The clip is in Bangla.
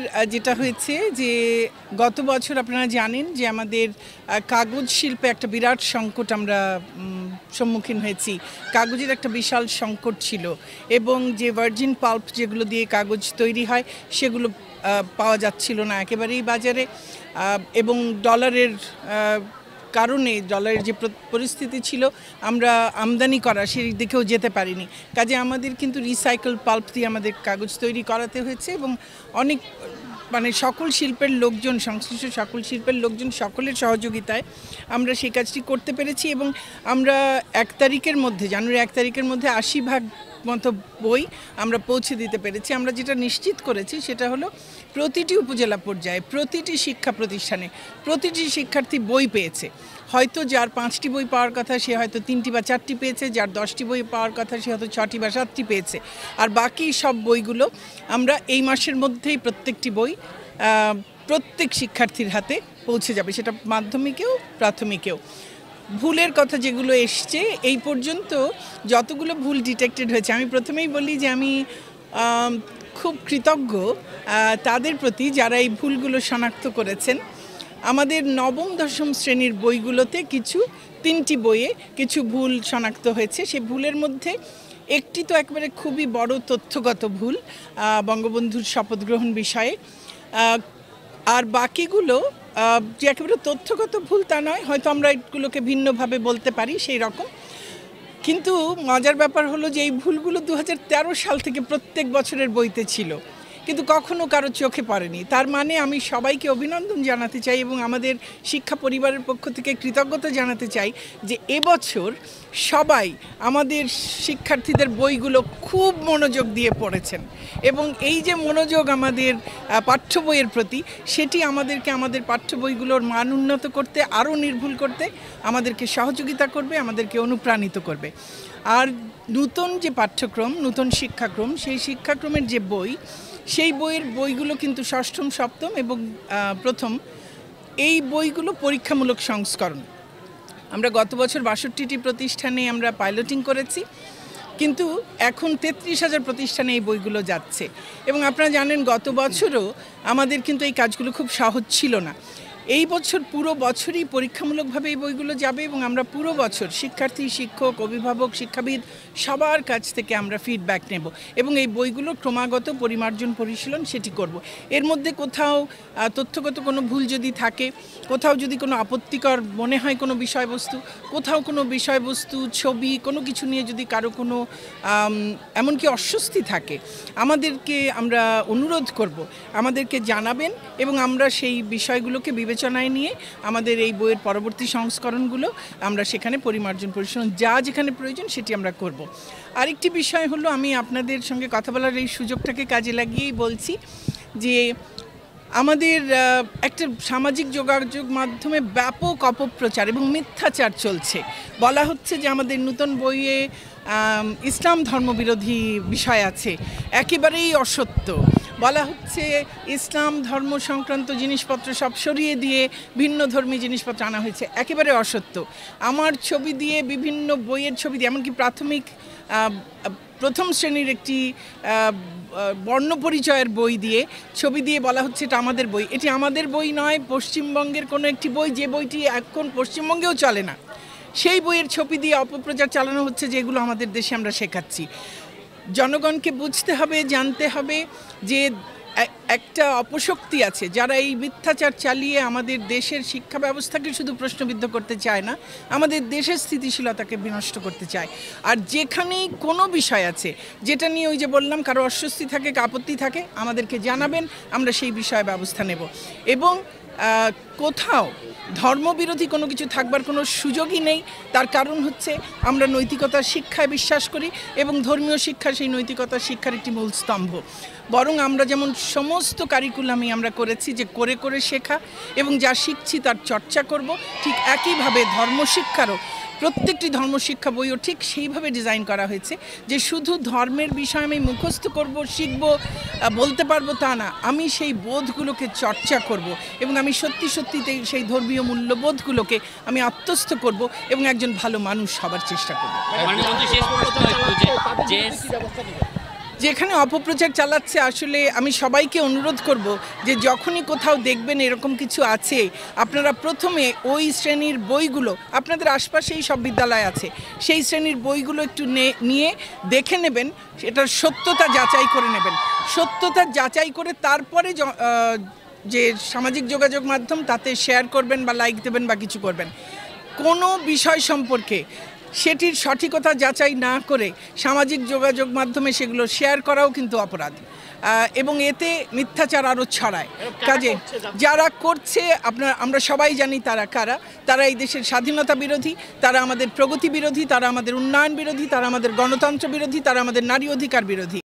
যেটা হয়েছে যে গত বছর আপনারা জানেন যে আমাদের কাগজ শিল্পে একটা বিরাট সংকট আমরা সম্মুখীন হয়েছি। কাগজের একটা বিশাল সংকট ছিল এবং যে ভার্জিন পাল্প যেগুলো দিয়ে কাগজ তৈরি হয় সেগুলো পাওয়া যাচ্ছিল না একেবারেই বাজারে, এবং ডলারের কারণে ডলারের যে পরিস্থিতি ছিল আমরা আমদানি করা সেই দিকেও যেতে পারিনি। কাজে আমাদের কিন্তু রিসাইকেল পাল্প দিয়ে আমাদের কাগজ তৈরি করাতে হয়েছে এবং অনেক সকল শিল্পের লোকজন, সংশ্লিষ্ট সকল শিল্পের লোকজন সকলের সহযোগিতায় আমরা সেই কাজটি করতে পেরেছি এবং আমরা জানুয়ারি 1 তারিখের মধ্যে 80% মতো বই আমরা পৌঁছে দিতে পেরেছি। আমরা যেটা নিশ্চিত করেছি সেটা হলো প্রতিটি উপজেলা পর্যায়ে প্রতিটি শিক্ষা প্রতিষ্ঠানে প্রতিটি শিক্ষার্থী বই পেয়েছে। হয়তো যার 5টি বই পাওয়ার কথা সে হয়তো 3টি বা 4টি পেয়েছে, যার 10টি বই পাওয়ার কথা সে হয়তো 6টি বা 7টি পেয়েছে, আর বাকি সব বইগুলো আমরা এই মাসের মধ্যেই প্রত্যেকটি বই প্রত্যেক শিক্ষার্থীর হাতে পৌঁছে যাবে, সেটা মাধ্যমিকেও প্রাথমিকেও। ভুলের কথা যেগুলো এসছে এই পর্যন্ত যতগুলো ভুল ডিটেক্টেড হয়েছে, আমি প্রথমেই বলি যে আমি খুব কৃতজ্ঞ তাদের প্রতি যারা এই ভুলগুলো শনাক্ত করেছেন। আমাদের নবম দশম শ্রেণীর বইগুলোতে 3টি বইয়ে কিছু ভুল শনাক্ত হয়েছে। সে ভুলের মধ্যে একটি তো একেবারে খুবই বড় তথ্যগত ভুল বঙ্গবন্ধুর শপথ গ্রহণ বিষয়ে, আর বাকিগুলো যে একেবারে তথ্যগত ভুল তা নয়, হয়তো আমরা এগুলোকে ভিন্নভাবে বলতে পারি সেই রকম। কিন্তু মজার ব্যাপার হলো যে এই ভুলগুলো 2013 সাল থেকে প্রত্যেক বছরের বইতে ছিল, কিন্তু কখনো কারো চোখে পড়েনি। তার মানে আমি সবাইকে অভিনন্দন জানাতে চাই এবং আমাদের শিক্ষা পরিবারের পক্ষ থেকে কৃতজ্ঞতা জানাতে চাই যে এবছর সবাই আমাদের শিক্ষার্থীদের বইগুলো খুব মনোযোগ দিয়ে পড়েছেন এবং এই যে মনোযোগ আমাদের পাঠ্য বইয়ের প্রতি, সেটি আমাদেরকে আমাদের পাঠ্য বইগুলোর মান উন্নত করতে, আরও নির্ভুল করতে আমাদেরকে সহযোগিতা করবে, আমাদেরকে অনুপ্রাণিত করবে। আর নতুন যে পাঠ্যক্রম, নতুন শিক্ষাক্রম, সেই শিক্ষাক্রমের যে বই, সেই বইগুলো কিন্তু ষষ্ঠম, সপ্তম এবং প্রথম এই বইগুলো পরীক্ষামূলক সংস্করণ। আমরা গত বছর 62টি প্রতিষ্ঠানে আমরা পাইলটিং করেছি, কিন্তু এখন 33,000 প্রতিষ্ঠানে এই বইগুলো যাচ্ছে এবং আপনারা জানেন গত বছরও আমাদের কিন্তু এই কাজগুলো খুব সহজ ছিল না। এই বছর পুরো বছরই পরীক্ষামূলকভাবে এই বইগুলো যাবে এবং আমরা পুরো বছর শিক্ষার্থী, শিক্ষক, অভিভাবক, শিক্ষাবিদ সবার কাছ থেকে আমরা ফিডব্যাক নেব এবং এই বইগুলো ক্রমাগত পরিমার্জন পরিশীলন সেটি করব। এর মধ্যে কোথাও তথ্যগত কোনো ভুল যদি থাকে, কোথাও যদি কোনো আপত্তিকর মনে হয় কোনো বিষয়বস্তু, কোথাও কোনো বিষয়বস্তু, ছবি, কোনো কিছু নিয়ে যদি কারো কোনো এমনকি অস্বস্তি থাকে, আমাদেরকে আমরা অনুরোধ করব, আমাদেরকে জানাবেন এবং আমরা সেই বিষয়গুলোকে বিবেচনায় নিয়ে আমাদের এই বইয়ের পরবর্তী সংস্করণগুলো আমরা সেখানে পরিমার্জন পরিশীলন যা যেখানে প্রয়োজন সেটি আমরা করব। আরেকটি বিষয় হলো, আমি আপনাদের সঙ্গে কথা বলার এই সুযোগটাকে কাজে লাগিয়েই বলছি যে আমাদের একটা সামাজিক যোগাযোগ মাধ্যমে ব্যাপক অপপ্রচার এবং মিথ্যাচার চলছে। বলা হচ্ছে যে আমাদের নতুন বইয়ে ইসলাম ধর্মবিরোধী বিষয় আছে, একেবারেই অসত্য। বলা হচ্ছে ইসলাম ধর্ম সংক্রান্ত জিনিসপত্র সব সরিয়ে দিয়ে ভিন্ন ধর্মী জিনিসপত্র আনা হয়েছে, একেবারে অসত্য। আমার ছবি দিয়ে, বিভিন্ন বইয়ের ছবি দিয়ে, এমনকি প্রথম শ্রেণীর একটি বর্ণপরিচয়ের বই দিয়ে ছবি দিয়ে বলা হচ্ছে এটা আমাদের বই। এটি আমাদের বই নয়, পশ্চিমবঙ্গের কোনো একটি বই, যে বইটি এখন পশ্চিমবঙ্গেও চলে না, সেই বইয়ের ছবি দিয়ে অপপ্রচার চালানো হচ্ছে, যেগুলো আমাদের দেশে আমরা শেখাচ্ছি। জনগণকে বুঝতে হবে, জানতে হবে যে একটা অপশক্তি আছে যারা এই মিথ্যাচার চালিয়ে আমাদের দেশের শিক্ষা ব্যবস্থাকে শুধু প্রশ্নবিদ্ধ করতে চায় না, আমাদের দেশের স্থিতিশীলতাকে বিনষ্ট করতে চায়। আর যেখানেই কোনো বিষয় আছে যেটা নিয়ে ওই যে বললাম কারো অস্বস্তি থাকে, আপত্তি থাকে, আমাদেরকে জানাবেন, আমরা সেই বিষয়ে ব্যবস্থা নেব। এবং কোথাও ধর্মবিরোধী কোনো কিছু থাকবার কোনো সুযোগই নেই। তার কারণ হচ্ছে আমরা নৈতিকতার শিক্ষায় বিশ্বাস করি এবং ধর্মীয় শিক্ষা সেই নৈতিকতার শিক্ষার একটি মূল স্তম্ভ। বরং আমরা যেমন সমস্ত কারিকুলামই আমরা করেছি যে করে করে শেখা এবং যা শিখছি তার চর্চা করব, ঠিক একইভাবে ধর্মশিক্ষারও প্রত্যেকটি ধর্মশিক্ষা বইও ঠিক সেইভাবে ডিজাইন করা হয়েছে যে শুধু ধর্মের বিষয় আমি মুখস্থ করব, শিখব, বলতে পারবো তা না, আমি সেই বোধগুলোকে চর্চা করব এবং আমি সত্যি সত্যিতে সেই ধর্মীয় মূল্যবোধগুলোকে আমি আত্মস্থ করব এবং একজন ভালো মানুষ হবার চেষ্টা করব। যেখানে অপপ্রচার চালাচ্ছে, আসলে আমি সবাইকে অনুরোধ করব যে যখনই কোথাও দেখবেন এরকম কিছু আছে, আপনারা প্রথমে ওই শ্রেণীর বইগুলো, আপনাদের আশপাশেই সব বিদ্যালয় আছে, সেই শ্রেণীর বইগুলো একটু নিয়ে দেখে নেবেন, এটার সত্যতা যাচাই করে নেবেন। সত্যতা যাচাই করে তারপরে যে সামাজিক যোগাযোগ মাধ্যম তাতে শেয়ার করবেন বা লাইক দেবেন বা কিছু করবেন। কোনো বিষয় সম্পর্কে সেটির সঠিকতা যাচাই না করে সামাজিক যোগাযোগ মাধ্যমে সেগুলো শেয়ার করাও কিন্তু অপরাধ, এবং এতে মিথ্যাচার আরও ছড়ায়। কাজে যারা করছে আমরা সবাই জানি তারা কারা। তারা এই দেশের স্বাধীনতা বিরোধী, তারা আমাদের প্রগতি বিরোধী, তারা আমাদের উন্নয়ন বিরোধী, তারা আমাদের গণতন্ত্র বিরোধী, তারা আমাদের নারী অধিকার বিরোধী।